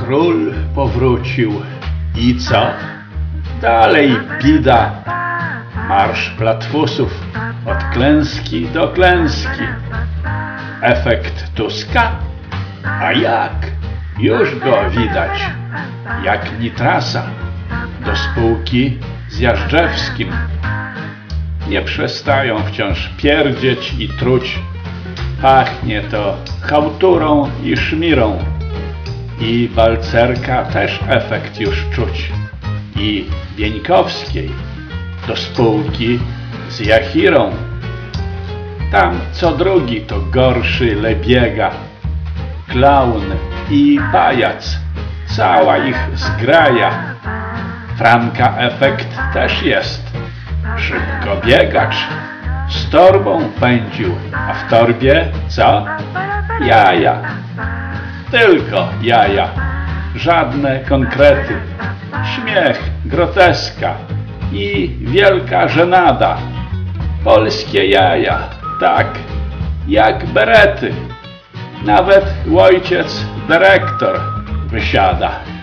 Król powrócił. I co? Dalej bida. Marsz platfusów od klęski do klęski. Efekt Tuska? A jak? Już go widać. Jak Nitrasa do spółki z Jażdżewskim. Nie przestają wciąż pierdzieć i truć. Pachnie to chałturą i szmirą. I Balcerka też efekt już czuć. I Bieńkowskiej do spółki z Jachirą. Tam co drugi to gorszy Lebiega, klaun i pajac, cała ich zgraja. Franka efekt też jest, szybko biegacz, z torbą pędził, a w torbie co? Jaja, tylko jaja, żadne konkrety, śmiech, groteska i wielka żenada. Polskie jaja, tak, jak berety. Nawet ojciec dyrektor wysiada.